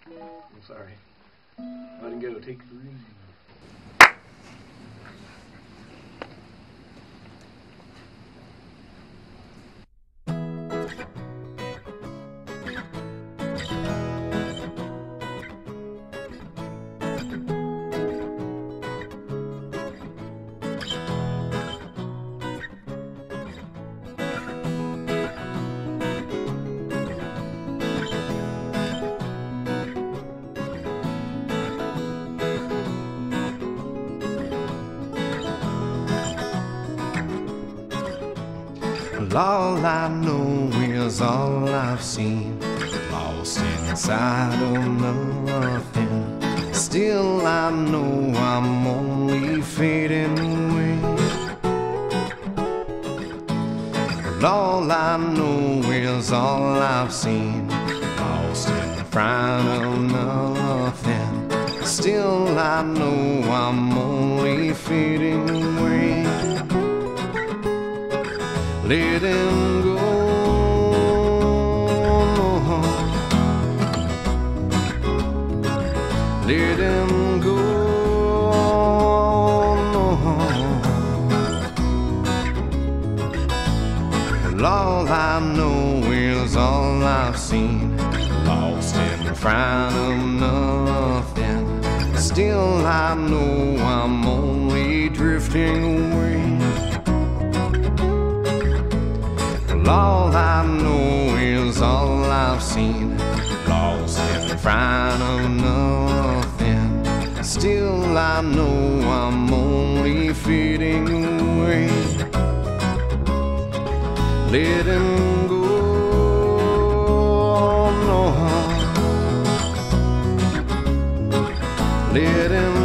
I'm sorry. Let him go. Take 3. All I know is all I've seen, lost inside of nothing. Still I know I'm only fading away. All I know is all I've seen, lost in front of nothing. Still I know I'm only fading away. Let him go, let him go, well, all I know is all I've seen, lost in front of nothing. Still I know I'm only drifting away. All I know is all I've seen, lost in front of nothing. Still I know I'm only fading away. Let him go, no. Let him